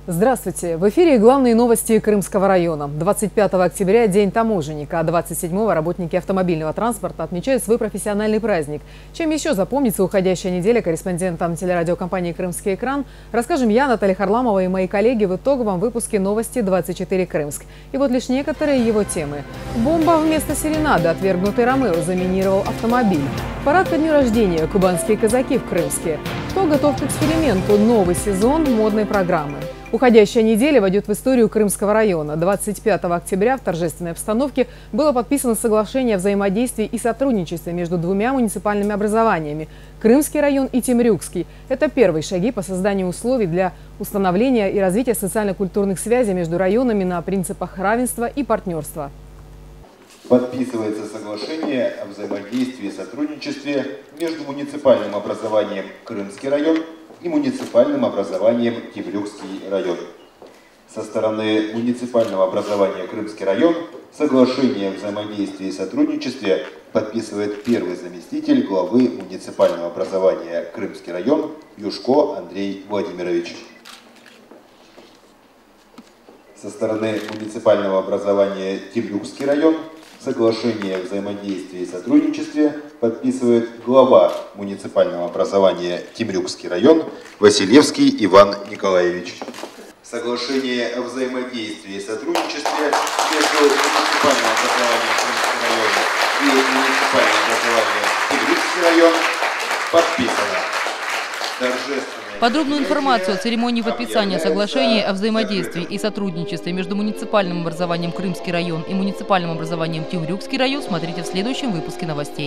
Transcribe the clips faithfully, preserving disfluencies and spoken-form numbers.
Здравствуйте! В эфире главные новости Крымского района. двадцать пятого октября – День таможенника, а двадцать седьмого работники автомобильного транспорта отмечают свой профессиональный праздник. Чем еще запомнится уходящая неделя корреспондентам телерадиокомпании «Крымский экран», расскажем я, Наталья Харламова, и мои коллеги в итоговом выпуске «Новости двадцать четыре Крымск». И вот лишь некоторые его темы. Бомба вместо серенады, отвергнутый Ромео заминировал автомобиль. Парад ко дню рождения, кубанские казаки в Крымске. Кто готов к эксперименту? Новый сезон модной программы. Уходящая неделя войдет в историю Крымского района. двадцать пятого октября в торжественной обстановке было подписано соглашение о взаимодействии и сотрудничестве между двумя муниципальными образованиями – Крымский район и Темрюкский. Это первые шаги по созданию условий для установления и развития социально-культурных связей между районами на принципах равенства и партнерства. Подписывается соглашение о взаимодействии и сотрудничестве между муниципальным образованием Крымский район и муниципальным образованием Темрюкский район. Со стороны муниципального образования Крымский район соглашение о взаимодействии и сотрудничестве подписывает первый заместитель главы муниципального образования Крымский район Юшко Андрей Владимирович. Со стороны муниципального образования Темрюкский район соглашение о взаимодействии и сотрудничестве подписывает глава муниципального образования Темрюкский район Василевский Иван Николаевич. Соглашение о взаимодействии и сотрудничестве между муниципальным образованием Крымский район и муниципальным образованием Темрюкский район подписано. Торжественно. Подробную информацию о церемонии подписания соглашения о взаимодействии и сотрудничестве между муниципальным образованием Крымский район и муниципальным образованием Темрюкский район смотрите в следующем выпуске новостей.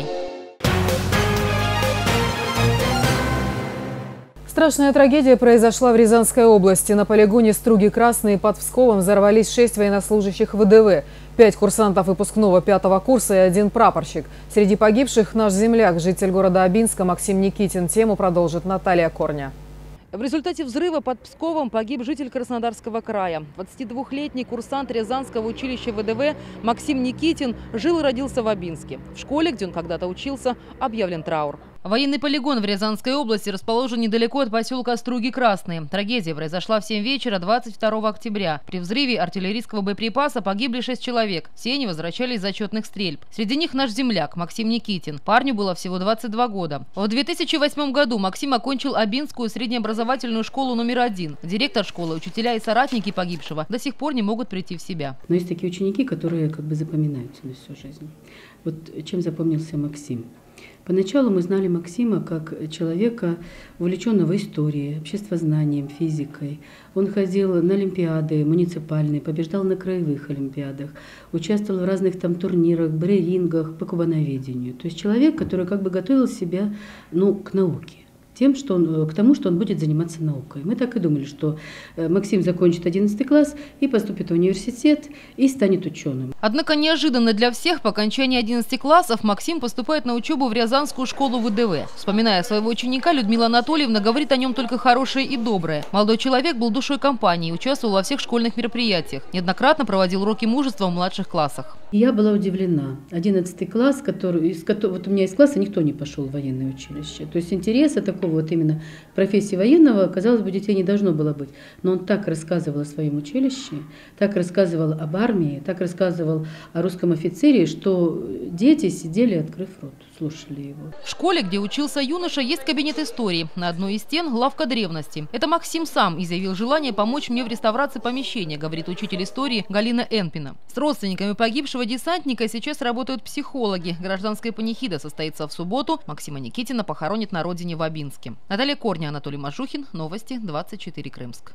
Страшная трагедия произошла в Рязанской области. На полигоне Струги Красные под Псковом взорвались шесть военнослужащих ВДВ. Пять курсантов выпускного пятого курса и один прапорщик. Среди погибших наш земляк, житель города Абинска Максим Никитин. Тему продолжит Наталья Корня. В результате взрыва под Псковом погиб житель Краснодарского края. двадцатидвухлетний курсант Рязанского училища ВДВ Максим Никитин жил и родился в Абинске. В школе, где он когда-то учился, объявлен траур. Военный полигон в Рязанской области расположен недалеко от поселка Струги Красные. Трагедия произошла в семь вечера двадцать второго октября. При взрыве артиллерийского боеприпаса погибли шесть человек. Все они возвращались из зачетных стрельб. Среди них наш земляк Максим Никитин. Парню было всего двадцать два года. В две тысячи восьмом году Максим окончил Абинскую среднеобразовательную школу номер один. Директор школы, учителя и соратники погибшего до сих пор не могут прийти в себя. Но есть такие ученики, которые как бы запоминаются на всю жизнь. Вот чем запомнился Максим. Поначалу мы знали Максима как человека, увлеченного историей, обществознанием, физикой. Он ходил на олимпиады муниципальные, побеждал на краевых олимпиадах, участвовал в разных там турнирах, брейрингах, по кубановедению. То есть человек, который как бы готовил себя, ну, к науке. Тем, что он, к тому, что он будет заниматься наукой. Мы так и думали, что Максим закончит одиннадцатый класс и поступит в университет и станет ученым. Однако неожиданно для всех по окончании одиннадцати классов Максим поступает на учебу в Рязанскую школу ВДВ. Вспоминая своего ученика, Людмила Анатольевна говорит о нем только хорошее и доброе. Молодой человек был душой компании, участвовал во всех школьных мероприятиях. Неоднократно проводил уроки мужества в младших классах. Я была удивлена. одиннадцатый класс, который, из, вот у меня из класса никто не пошел в военное училище. То есть интереса такого вот именно профессии военного, казалось бы, детей не должно было быть. Но он так рассказывал о своем училище, так рассказывал об армии, так рассказывал о русском офицере, что дети сидели, открыв рот, слушали его. В школе, где учился юноша, есть кабинет истории. На одной из стен лавка древности. Это Максим сам изъявил желание помочь мне в реставрации помещения, говорит учитель истории Галина Энпина. С родственниками погибшего десантника сейчас работают психологи. Гражданская панихида состоится в субботу. Максима Никитина похоронят на родине в Абинске. Наталья Корня, Анатолий Мажухин. Новости двадцать четыре Крымск.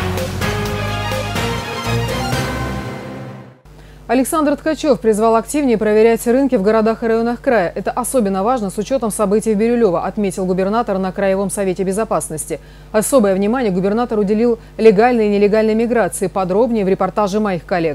Александр Ткачев призвал активнее проверять рынки в городах и районах края. Это особенно важно с учетом событий в Бирюлево, отметил губернатор на Краевом совете безопасности. Особое внимание губернатор уделил легальной и нелегальной миграции. Подробнее в репортаже моих коллег. В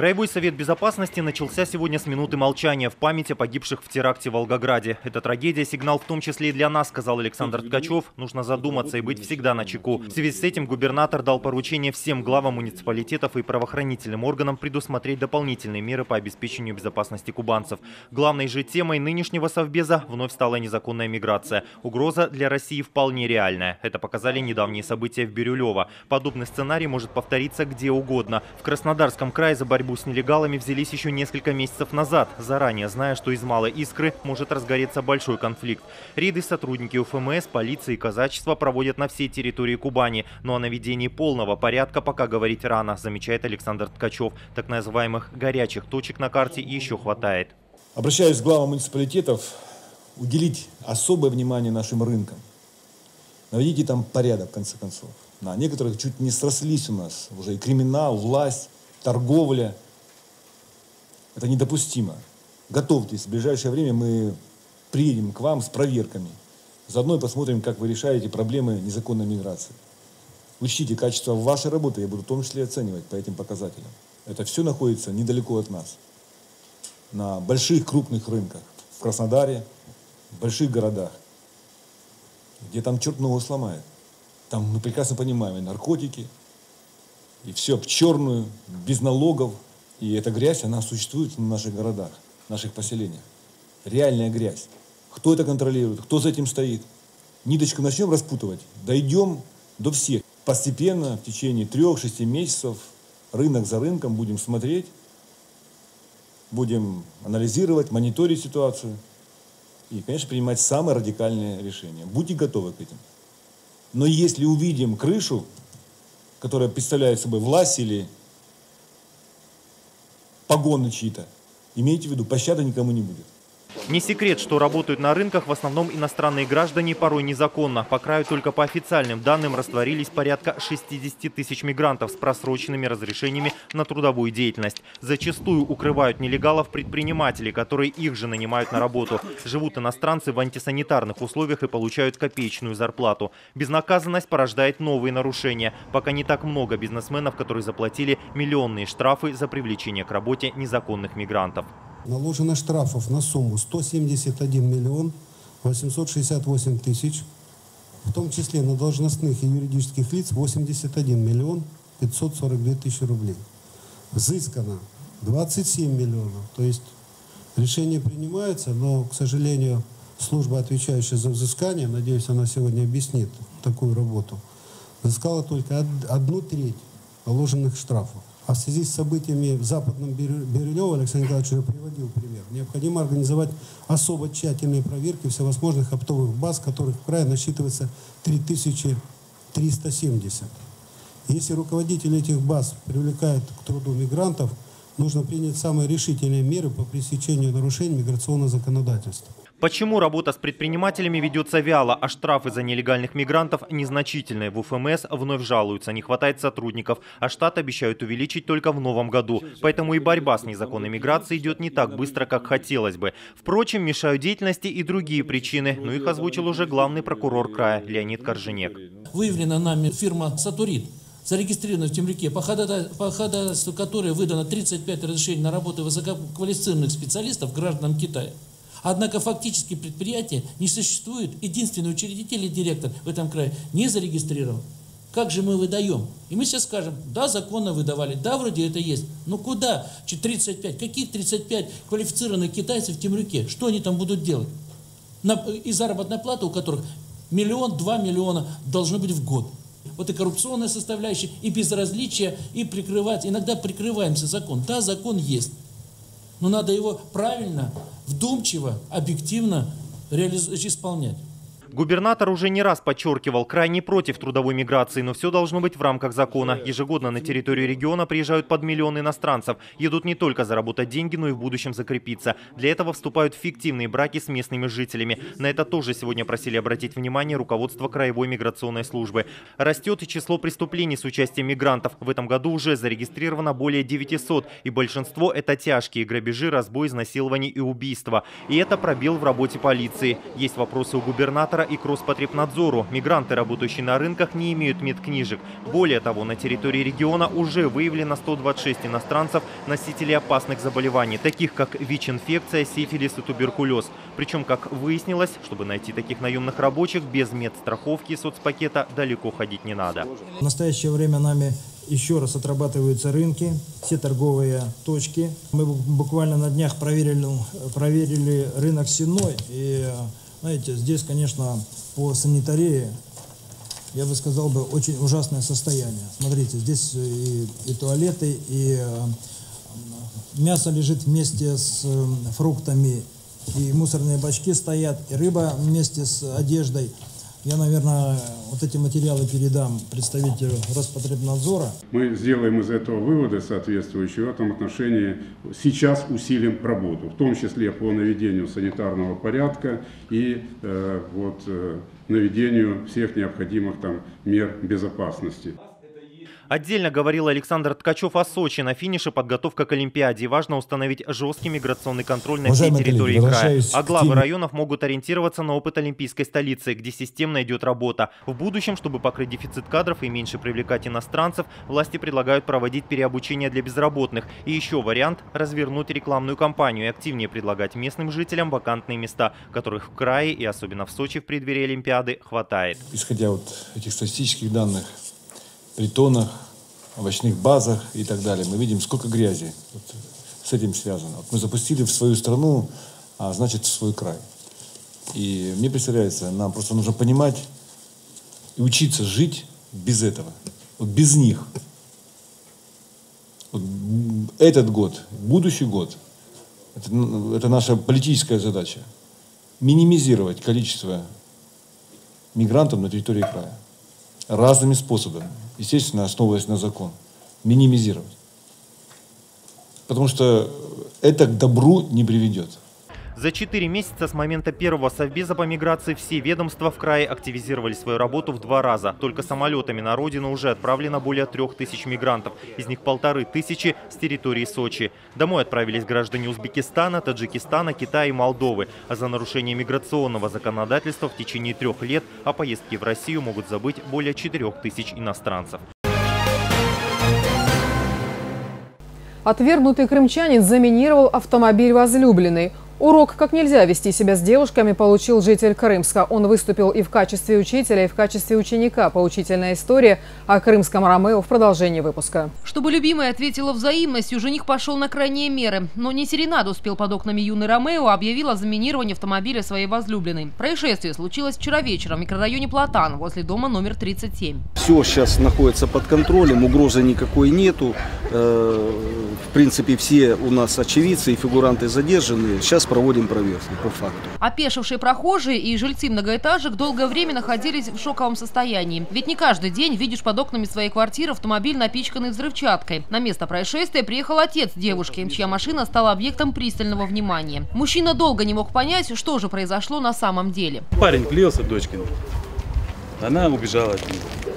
Краевой совет безопасности начался сегодня с минуты молчания в память о погибших в теракте в Волгограде. Эта трагедия – сигнал в том числе и для нас, сказал Александр Ткачев. Нужно задуматься и быть всегда начеку. В связи с этим губернатор дал поручение всем главам муниципалитетов и правоохранительным органам предусмотреть дополнительные меры по обеспечению безопасности кубанцев. Главной же темой нынешнего совбеза вновь стала незаконная миграция. Угроза для России вполне реальная. Это показали недавние события в Бирюлево. Подобный сценарий может повториться где угодно. В Краснодарском крае за борьбу с нелегалами взялись еще несколько месяцев назад, заранее зная, что из малой искры может разгореться большой конфликт. Рейды сотрудники УФМС, полиции и казачества проводят на всей территории Кубани. Но о наведении полного порядка пока говорить рано, замечает Александр Ткачев. Так называемых горячих точек на карте еще хватает. Обращаюсь к главам муниципалитетов уделить особое внимание нашим рынкам. Наведите там порядок, в конце концов. На некоторых чуть не срослись у нас уже и криминал, власть, торговля. Это недопустимо. Готовьтесь, в ближайшее время мы приедем к вам с проверками. Заодно и посмотрим, как вы решаете проблемы незаконной миграции. Учтите, качество вашей работы я буду в том числе оценивать по этим показателям. Это все находится недалеко от нас. На больших крупных рынках. В Краснодаре, в больших городах. Где там черт ногу сломает. Там мы прекрасно понимаем и наркотики, и все в черную, без налогов. И эта грязь, она существует в наших городах, в наших поселениях. Реальная грязь. Кто это контролирует, кто за этим стоит? Ниточку начнем распутывать, дойдем до всех. Постепенно, в течение трех-шести месяцев, рынок за рынком будем смотреть, будем анализировать, мониторить ситуацию и, конечно, принимать самые радикальные решения. Будьте готовы к этим. Но если увидим крышу, которая представляет собой власть или погоны чьи-то, имейте в виду, пощады никому не будет. Не секрет, что работают на рынках в основном иностранные граждане, порой незаконно. По краю только по официальным данным растворились порядка шестидесяти тысяч мигрантов с просроченными разрешениями на трудовую деятельность. Зачастую укрывают нелегалов предприниматели, которые их же нанимают на работу. Живут иностранцы в антисанитарных условиях и получают копеечную зарплату. Безнаказанность порождает новые нарушения. Пока не так много бизнесменов, которые заплатили миллионные штрафы за привлечение к работе незаконных мигрантов. Наложено штрафов на сумму сто семьдесят один миллион восемьсот шестьдесят восемь тысяч, в том числе на должностных и юридических лиц восемьдесят один миллион пятьсот сорок две тысячи рублей. Взыскано двадцать семь миллионов, то есть решения принимаются, но, к сожалению, служба, отвечающая за взыскание, надеюсь, она сегодня объяснит такую работу, взыскала только одну треть положенных штрафов. А в связи с событиями в Западном Бирюлево, Александр Николаевич уже приводил пример, необходимо организовать особо тщательные проверки всевозможных оптовых баз, которых в крае насчитывается три тысячи триста семьдесят. Если руководители этих баз привлекают к труду мигрантов, нужно принять самые решительные меры по пресечению нарушений миграционного законодательства. Почему работа с предпринимателями ведется вяло, а штрафы за нелегальных мигрантов незначительные? В УФМС вновь жалуются, не хватает сотрудников, а штат обещают увеличить только в новом году. Поэтому и борьба с незаконной миграцией идет не так быстро, как хотелось бы. Впрочем, мешают деятельности и другие причины, но их озвучил уже главный прокурор края Леонид Корженек. Выявлена нами фирма «Сатурит», зарегистрирована в Темрюке, по ходатайству которой выдано тридцать пять разрешений на работу высококвалифицированных специалистов гражданам Китая. Однако фактически предприятие не существует, единственный учредитель и директор в этом крае не зарегистрирован. Как же мы выдаем? И мы сейчас скажем, да, законно выдавали, да, вроде это есть. Но куда? тридцать пять. Каких тридцать пять квалифицированных китайцев в Темрюке? Что они там будут делать? На, и заработная плата у которых миллион-два миллиона должно быть в год. Вот и коррупционная составляющая, и безразличие, и прикрывать. Иногда прикрываемся закон. Да, закон есть. Но надо его правильно, вдумчиво, объективно реализ... исполнять. Губернатор уже не раз подчеркивал, крайне против трудовой миграции, но все должно быть в рамках закона. Ежегодно на территорию региона приезжают под миллион иностранцев. Едут не только заработать деньги, но и в будущем закрепиться. Для этого вступают в фиктивные браки с местными жителями. На это тоже сегодня просили обратить внимание руководство Краевой миграционной службы. Растет и число преступлений с участием мигрантов. В этом году уже зарегистрировано более девятисот, и большинство это тяжкие грабежи, разбой, изнасилования и убийства. И это пробел в работе полиции. Есть вопросы у губернатора Росгвардоинспектора и к Роспотребнадзору. Мигранты, работающие на рынках, не имеют медкнижек. Более того, на территории региона уже выявлено сто двадцать шесть иностранцев, носителей опасных заболеваний, таких как ВИЧ-инфекция, сифилис и туберкулез. Причем, как выяснилось, чтобы найти таких наемных рабочих, без медстраховки и соцпакета далеко ходить не надо. В настоящее время нами еще раз отрабатываются рынки, все торговые точки. Мы буквально на днях проверили, проверили рынок Сенной. И, знаете, здесь, конечно, по санитарии, я бы сказал, бы, очень ужасное состояние. Смотрите, здесь и, и туалеты, и мясо лежит вместе с фруктами, и мусорные бачки стоят, и рыба вместе с одеждой. Я, наверное, вот эти материалы передам представителю Роспотребнадзора. Мы сделаем из этого выводы соответствующие в этом отношении. Сейчас усилим работу, в том числе по наведению санитарного порядка и э, вот, э, наведению всех необходимых там мер безопасности. Отдельно говорил Александр Ткачев о Сочи. На финише подготовка к Олимпиаде. Важно установить жесткий миграционный контроль на всей территории края. А главы районов могут ориентироваться на опыт олимпийской столицы, где системно идет работа. В будущем, чтобы покрыть дефицит кадров и меньше привлекать иностранцев, власти предлагают проводить переобучение для безработных. И еще вариант – развернуть рекламную кампанию и активнее предлагать местным жителям вакантные места, которых в крае и особенно в Сочи в преддверии Олимпиады хватает. Исходя вот этих статистических данных, притонах, овощных базах и так далее, мы видим, сколько грязи вот с этим связано. Вот мы запустили в свою страну, а значит в свой край. И мне представляется, нам просто нужно понимать и учиться жить без этого, вот без них. Вот этот год, будущий год, это, это наша политическая задача. Минимизировать количество мигрантов на территории края. Разными способами. Естественно, основываясь на закон. Минимизировать. Потому что это к добру не приведет. За четыре месяца с момента первого совбеза по миграции все ведомства в крае активизировали свою работу в два раза. Только самолетами на родину уже отправлено более трех тысяч мигрантов. Из них полторы тысячи с территории Сочи. Домой отправились граждане Узбекистана, Таджикистана, Китая и Молдовы. А за нарушение миграционного законодательства в течение трех лет о поездке в Россию могут забыть более четырех тысяч иностранцев. Отвергнутый крымчанин заминировал автомобиль возлюбленной. Урок, как нельзя вести себя с девушками, получил житель Крымска. Он выступил и в качестве учителя, и в качестве ученика. Поучительная история о крымском Ромео в продолжении выпуска. Чтобы любимая ответила взаимностью, жених пошел на крайние меры. Но не серенаду успел под окнами юный Ромео, объявил о заминировании автомобиля своей возлюбленной. Происшествие случилось вчера вечером в микрорайоне Платан, возле дома номер тридцать семь. Все сейчас находится под контролем, угрозы никакой нету. В принципе, все у нас очевидцы и фигуранты задержаны. Сейчас проводим проверку по факту. Опешившие прохожие и жильцы многоэтажек долгое время находились в шоковом состоянии. Ведь не каждый день видишь под окнами своей квартиры автомобиль, напичканный взрывчаткой. На место происшествия приехал отец девушки, чья машина стала объектом пристального внимания. Мужчина долго не мог понять, что же произошло на самом деле. Парень клеился дочке. Она убежала от него.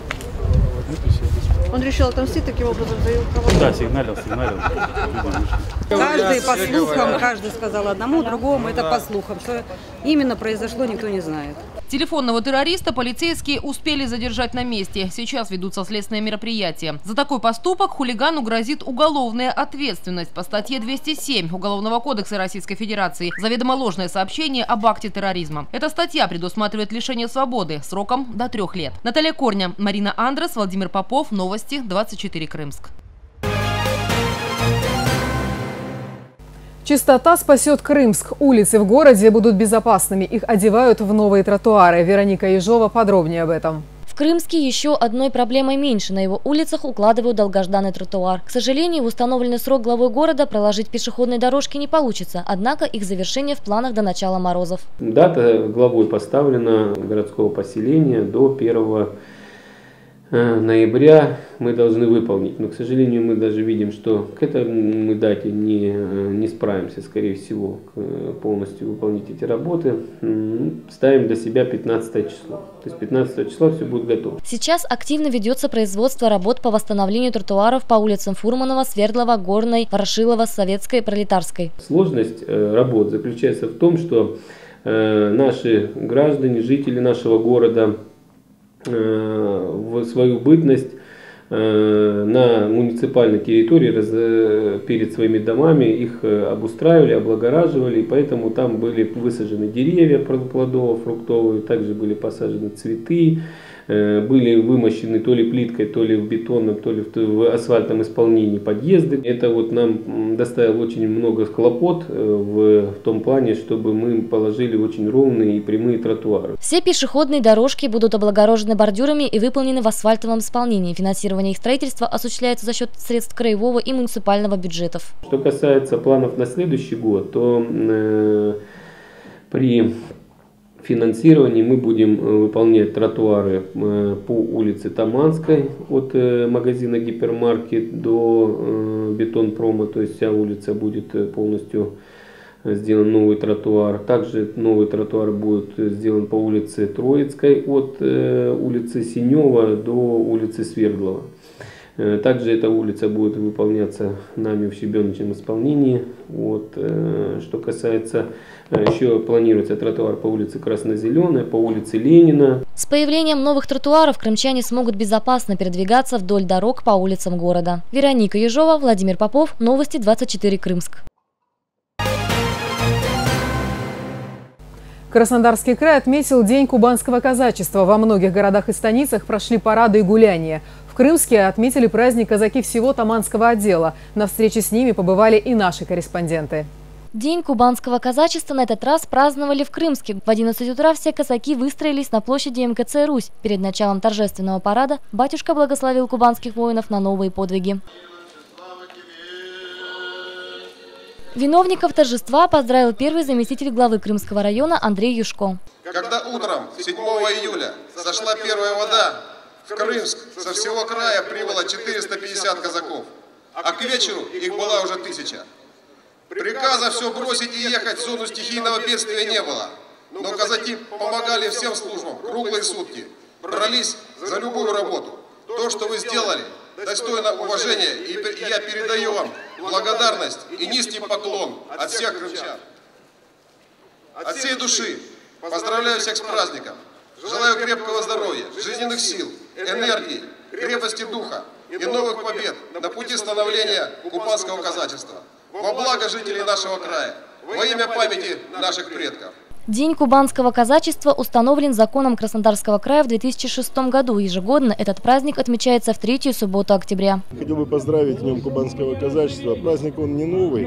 Он решил отомстить таким образом за его кого-то? Да, сигналил, сигналил. Каждый по слухам, каждый сказал одному, другому, это по слухам. Что именно произошло, никто не знает. Телефонного террориста полицейские успели задержать на месте. Сейчас ведутся следственные мероприятия. За такой поступок хулигану грозит уголовная ответственность по статье двести семь Уголовного кодекса Российской Федерации. Заведомо ложное сообщение об акте терроризма. Эта статья предусматривает лишение свободы сроком до трех лет. Наталья Корня, Марина Андрес, Владимир Попов. Новости двадцать четыре Крымск. Чистота спасет Крымск. Улицы в городе будут безопасными. Их одевают в новые тротуары. Вероника Ежова подробнее об этом. В Крымске еще одной проблемой меньше. На его улицах укладывают долгожданный тротуар. К сожалению, в установленный срок главой города проложить пешеходные дорожки не получится. Однако их завершение в планах до начала морозов. Дата главой поставлена городского поселения до первого ноября мы должны выполнить. Но, к сожалению, мы даже видим, что к этой мы дате не, не справимся, скорее всего, полностью выполнить эти работы. Ставим для себя пятнадцатое число. То есть пятнадцатого числа все будет готово. Сейчас активно ведется производство работ по восстановлению тротуаров по улицам Фурманова, Свердлова, Горной, Ворошилова, Советской, Пролетарской. Сложность работ заключается в том, что наши граждане, жители нашего города в свою бытность на муниципальной территории перед своими домами их обустраивали, облагораживали, и поэтому там были высажены деревья плодово-фруктовые, также были посажены цветы, были вымощены то ли плиткой, то ли в бетонном, то ли в асфальтном исполнении подъезды. Это вот нам доставило очень много хлопот в том плане, чтобы мы положили очень ровные и прямые тротуары. Все пешеходные дорожки будут облагорожены бордюрами и выполнены в асфальтовом исполнении. Финансирование их строительства осуществляется за счет средств краевого и муниципального бюджетов. Что касается планов на следующий год, то э, при финансировании мы будем выполнять тротуары по улице Таманской от магазина Гипермаркет до Бетонпрома, то есть вся улица будет полностью сделан новый тротуар. Также новый тротуар будет сделан по улице Троицкой от улицы Синева до улицы Свердлова. Также эта улица будет выполняться нами в щебеночном исполнении. Вот. Что касается, еще планируется тротуар по улице Красно-Зеленая, по улице Ленина. С появлением новых тротуаров крымчане смогут безопасно передвигаться вдоль дорог по улицам города. Вероника Ежова, Владимир Попов, Новости двадцать четыре Крымск. Краснодарский край отметил День кубанского казачества. Во многих городах и станицах прошли парады и гуляния. В Крымске отметили праздник казаки всего Таманского отдела. На встрече с ними побывали и наши корреспонденты. День кубанского казачества на этот раз праздновали в Крымске. В одиннадцать утра все казаки выстроились на площади эм ка цэ «Русь». Перед началом торжественного парада батюшка благословил кубанских воинов на новые подвиги. Виновников торжества поздравил первый заместитель главы Крымского района Андрей Юшко. Когда утром седьмого июля сошла первая вода, в Крымск со всего края прибыло четыреста пятьдесят казаков, а к вечеру их была уже тысяча. Приказа все бросить и ехать в зону стихийного бедствия не было, но казаки помогали всем службам круглые сутки, брались за любую работу. То, что вы сделали, достойно уважения, и я передаю вам благодарность и низкий поклон от всех крымчан. От всей души поздравляю всех с праздником. Желаю крепкого здоровья, жизненных сил, энергии, крепости духа и новых побед на пути становления кубанского казачества. Во благо жителей нашего края, во имя памяти наших предков. День кубанского казачества установлен законом Краснодарского края в две тысячи шестом году. Ежегодно этот праздник отмечается в третью субботу октября. Хотел бы поздравить Днем кубанского казачества. Праздник он не новый,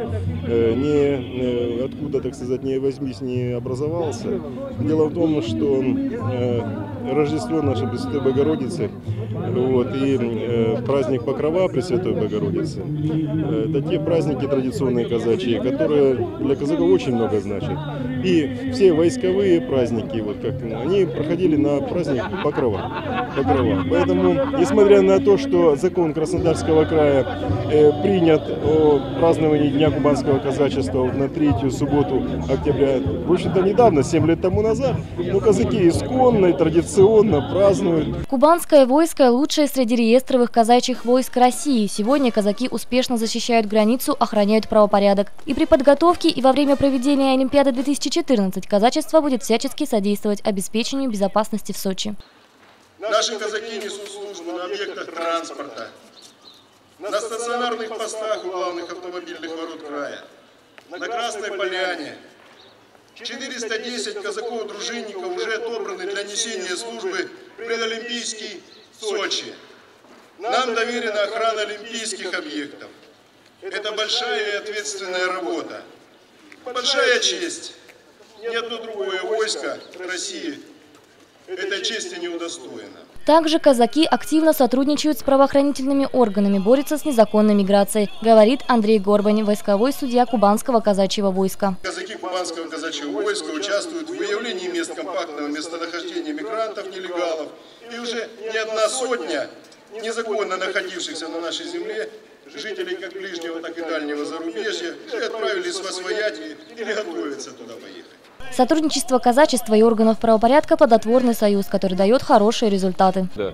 не откуда, так сказать, не возьмись, не образовался. Дело в том, что Рождество нашей Пресвятой Богородицы, вот, и праздник Покрова Пресвятой Богородицы, это те праздники традиционные казачьи, которые для казаков очень много значат. И все войсковые праздники, вот как они проходили на праздник Покрова. Покрова. Поэтому, несмотря на то, что закон Краснодарского края э, принят о праздновании Дня кубанского казачества на третью субботу октября, в общем-то недавно, семь лет тому назад, но казаки исконно и традиционно празднуют. Кубанское войско – лучшее среди реестровых казачьих войск России. Сегодня казаки успешно защищают границу, охраняют правопорядок. И при подготовке, и во время проведения Олимпиады две тысячи четырнадцать казачество будет всячески содействовать обеспечению безопасности в Сочи. Наши казаки несут службу на объектах транспорта, на стационарных постах у главных автомобильных ворот края, на Красной Поляне. четыреста десять казаков-дружинников уже отобраны для несения службы в предолимпийский Сочи. Нам доверена охрана олимпийских объектов. Это большая и ответственная работа. Большая честь. Ни одно другое войско России этой чести не удостоено. Также казаки активно сотрудничают с правоохранительными органами, борются с незаконной миграцией, говорит Андрей Горбань, войсковой судья Кубанского казачьего войска. Казаки Кубанского казачьего войска участвуют в выявлении мест компактного местонахождения мигрантов, нелегалов. И уже не одна сотня незаконно находившихся на нашей земле жителей как ближнего, так и дальнего зарубежья уже отправились во свояти или готовятся туда поехать. Сотрудничество казачества и органов правопорядка – плодотворный союз, который дает хорошие результаты. Да.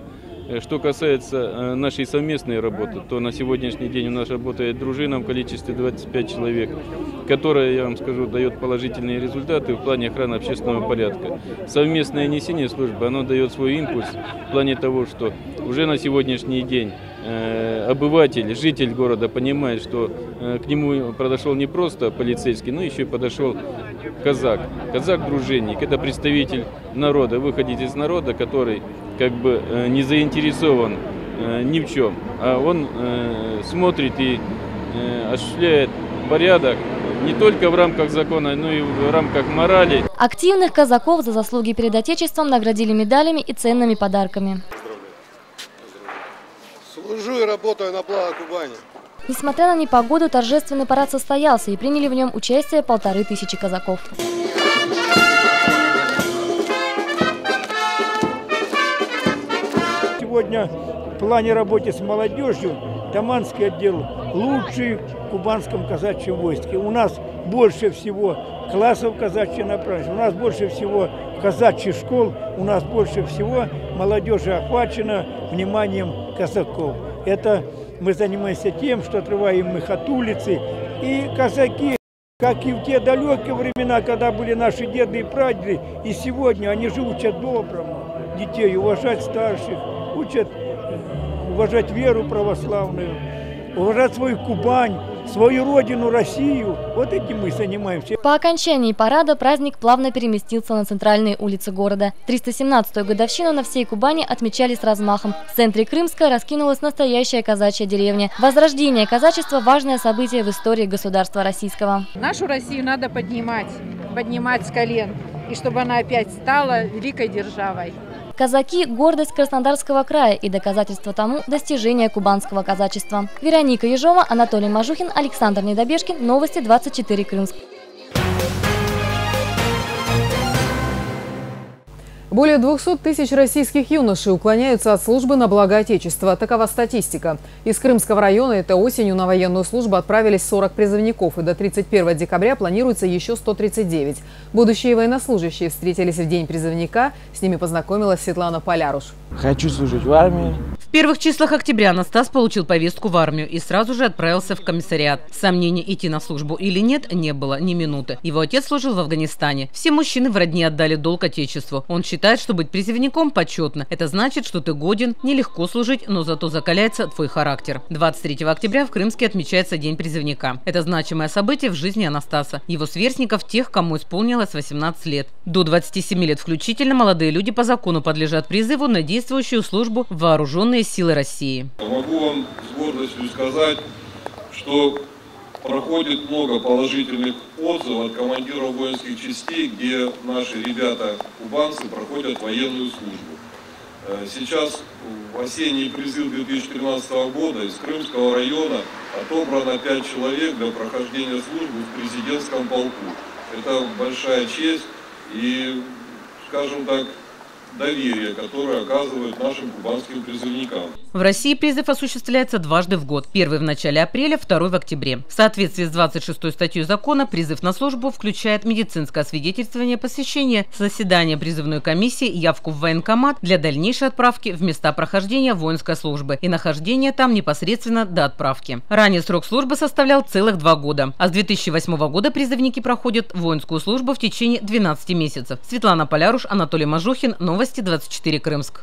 Что касается нашей совместной работы, то на сегодняшний день у нас работает дружина в количестве двадцати пяти человек, которая, я вам скажу, дает положительные результаты в плане охраны общественного порядка. Совместное несение службы, оно дает свой импульс в плане того, что уже на сегодняшний день обыватель, житель города понимает, что к нему подошел не просто полицейский, но еще и подошел казак. Казак-дружинник – это представитель народа, выходец из народа, который как бы не заинтересован ни в чем, а он смотрит и осуществляет порядок не только в рамках закона, но и в рамках морали. Активных казаков за заслуги перед Отечеством наградили медалями и ценными подарками. Служу и работаю на благо Кубани. Несмотря на непогоду, торжественный парад состоялся и приняли в нем участие полторы тысячи казаков. Сегодня в плане работы с молодежью Таманский отдел лучший в кубанском казачьем войске. У нас больше всего классов казачьей направленности, у нас больше всего казачьих школ, у нас больше всего молодежи охвачена вниманием казаков. Это мы занимаемся тем, что отрываем их от улицы. И казаки, как и в те далекие времена, когда были наши деды и прадеды, и сегодня они же учат доброму детей, уважать старших, учат уважать веру православную, уважать свою Кубань, свою родину Россию. Вот этим мы занимаемся. По окончании парада праздник плавно переместился на центральные улицы города. триста семнадцатую годовщину на всей Кубани отмечали с размахом. В центре Крымска раскинулась настоящая казачья деревня. Возрождение казачества – важное событие в истории государства российского. Нашу Россию надо поднимать, поднимать с колен, и чтобы она опять стала великой державой. Казаки – гордость Краснодарского края и доказательство тому – достижения кубанского казачества. Вероника Ежова, Анатолий Мажухин, Александр Недобежкин. Новости двадцать четыре Крымск. Более двухсот тысяч российских юношей уклоняются от службы на благо Отечества. Такова статистика. Из Крымского района этой осенью на военную службу отправились сорок призывников, и до тридцать первого декабря планируется еще сто тридцать девять. Будущие военнослужащие встретились в день призывника. С ними познакомилась Светлана Поляруш. Хочу служить в армии. В первых числах октября Анастас получил повестку в армию и сразу же отправился в комиссариат. Сомнений, идти на службу или нет, не было ни минуты. Его отец служил в Афганистане. Все мужчины в родне отдали долг Отечеству. Он считает, что быть призывником почетно. Это значит, что ты годен, нелегко служить, но зато закаляется твой характер. двадцать третьего октября в Крымске отмечается День призывника. Это значимое событие в жизни Анастаса. Его сверстников, тех, кому исполнилось восемнадцать лет. До двадцати семи лет включительно молодые люди по закону подлежат призыву на действующую службу в вооруженные силы России. Могу вам с гордостью сказать, что проходит много положительных отзывов от командиров воинских частей, где наши ребята, кубанцы, проходят военную службу. Сейчас в осенний призыв две тысячи тринадцатого года из Крымского района отобрано пять человек для прохождения службы в президентском полку. Это большая честь и, скажем так, доверие, которое оказывают нашим кубанским призывникам. В России призыв осуществляется дважды в год. Первый в начале апреля, второй в октябре. В соответствии с двадцать шестой статьей закона призыв на службу включает медицинское освидетельствование, посещение заседания призывной комиссии, явку в военкомат для дальнейшей отправки в места прохождения воинской службы и нахождения там непосредственно до отправки. Ранее срок службы составлял целых два года. А с две тысячи восьмого года призывники проходят воинскую службу в течение двенадцати месяцев. Светлана Поляруш, Анатолий Мажухин. Новости двадцать четыре Крымск.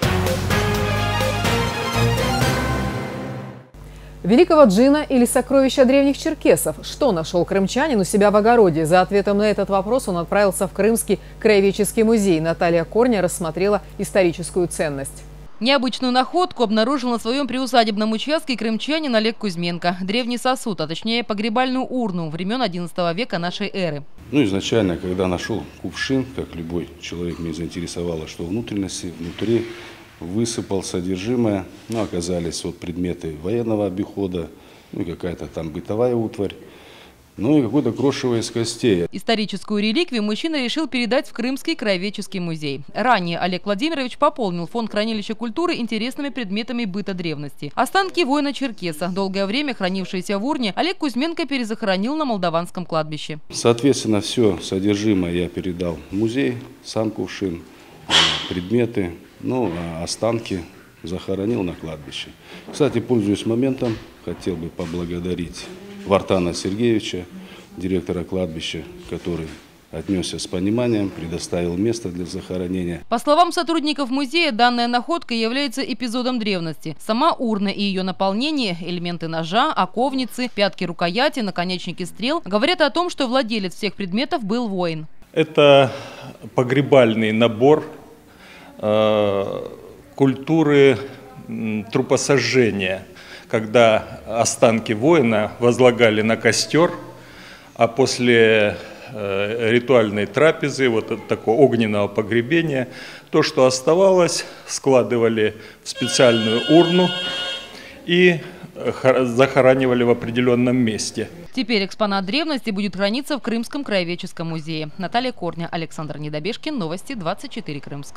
Великого джина или сокровища древних черкесов? Что нашел крымчанин у себя в огороде? За ответом на этот вопрос он отправился в Крымский краеведческий музей. Наталья Корня рассмотрела историческую ценность. Необычную находку обнаружил на своем приусадебном участке крымчанин Олег Кузьменко. Древний сосуд, а точнее погребальную урну времен одиннадцатого века нашей эры. Ну, изначально, когда нашел кувшин, как любой человек, меня заинтересовало, что внутренности, внутри высыпал содержимое, ну, оказались вот предметы военного обихода, ну, и какая-то там бытовая утварь, ну, и какой-то крошево из костей. Историческую реликвию мужчина решил передать в Крымский краеведческий музей. Ранее Олег Владимирович пополнил фонд хранилища культуры интересными предметами быта древности. Останки воина-черкеса, долгое время хранившиеся в урне, Олег Кузьменко перезахоронил на молдаванском кладбище. Соответственно, все содержимое я передал в музей, сам кувшин, предметы, ну, а останки захоронил на кладбище. Кстати, пользуясь моментом, хотел бы поблагодарить Вартана Сергеевича, директора кладбища, который отнесся с пониманием, предоставил место для захоронения. По словам сотрудников музея, данная находка является эпизодом древности. Сама урна и ее наполнение, элементы ножа, оковницы, пятки рукояти, наконечники стрел говорят о том, что владелец всех предметов был воин. Это погребальный набор э, культуры э, трупосожжения, когда останки воина возлагали на костер, а после ритуальной трапезы, вот такого огненного погребения, то, что оставалось, складывали в специальную урну и захоранивали в определенном месте. Теперь экспонат древности будет храниться в Крымском краеведческом музее. Наталья Корня, Александр Недобежкин, Новости двадцать четыре Крымск.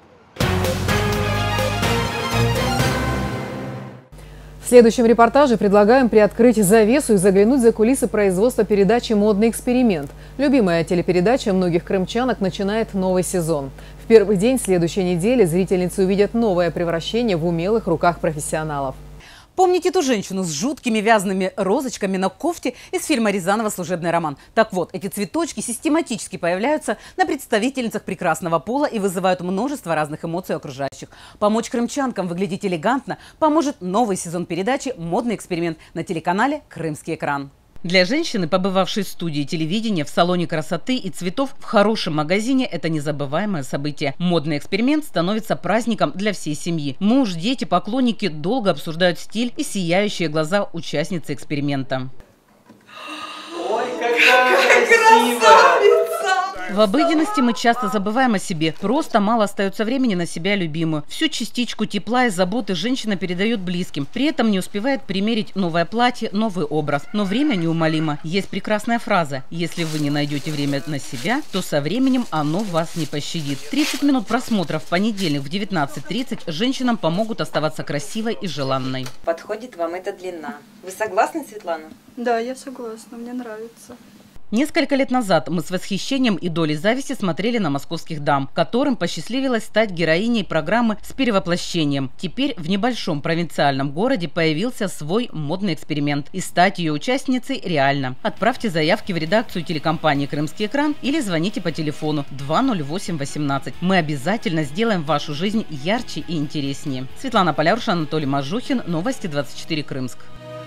В следующем репортаже предлагаем приоткрыть завесу и заглянуть за кулисы производства передачи «Модный эксперимент». Любимая телепередача многих крымчанок начинает новый сезон. В первый день следующей недели зрительницы увидят новое превращение в умелых руках профессионалов. Помните ту женщину с жуткими вязаными розочками на кофте из фильма Рязанова «Служебный роман»? Так вот, эти цветочки систематически появляются на представительницах прекрасного пола и вызывают множество разных эмоций у окружающих. Помочь крымчанкам выглядеть элегантно поможет новый сезон передачи «Модный эксперимент» на телеканале «Крымский экран». Для женщины, побывавшей в студии телевидения, в салоне красоты и цветов, в хорошем магазине – это незабываемое событие. Модный эксперимент становится праздником для всей семьи. Муж, дети, поклонники долго обсуждают стиль и сияющие глаза участницы эксперимента. Ой, какая красивая! В обыденности мы часто забываем о себе. Просто мало остается времени на себя любимую. Всю частичку тепла и заботы женщина передает близким. При этом не успевает примерить новое платье, новый образ. Но время неумолимо. Есть прекрасная фраза: если вы не найдете время на себя, то со временем оно вас не пощадит. тридцать минут просмотра в понедельник в девятнадцать тридцать женщинам помогут оставаться красивой и желанной. Подходит вам эта длина. Вы согласны, Светлана? Да, я согласна. Мне нравится. Несколько лет назад мы с восхищением и долей зависти смотрели на московских дам, которым посчастливилось стать героиней программы с перевоплощением. Теперь в небольшом провинциальном городе появился свой модный эксперимент. И стать ее участницей реально. Отправьте заявки в редакцию телекомпании «Крымский экран» или звоните по телефону два ноль восемь восемнадцать. Мы обязательно сделаем вашу жизнь ярче и интереснее. Светлана Полярша, Анатолий Мажухин, Новости двадцать четыре Крымск.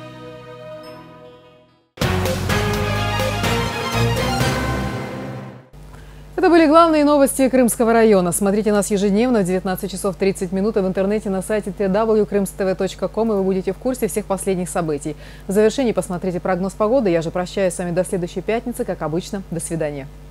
Это были главные новости Крымского района. Смотрите нас ежедневно в девятнадцать часов тридцать минут и в интернете на сайте дабл ю дабл ю дабл ю точка крымс тэ вэ точка ком, и вы будете в курсе всех последних событий. В завершении посмотрите прогноз погоды. Я же прощаюсь с вами до следующей пятницы. Как обычно, до свидания.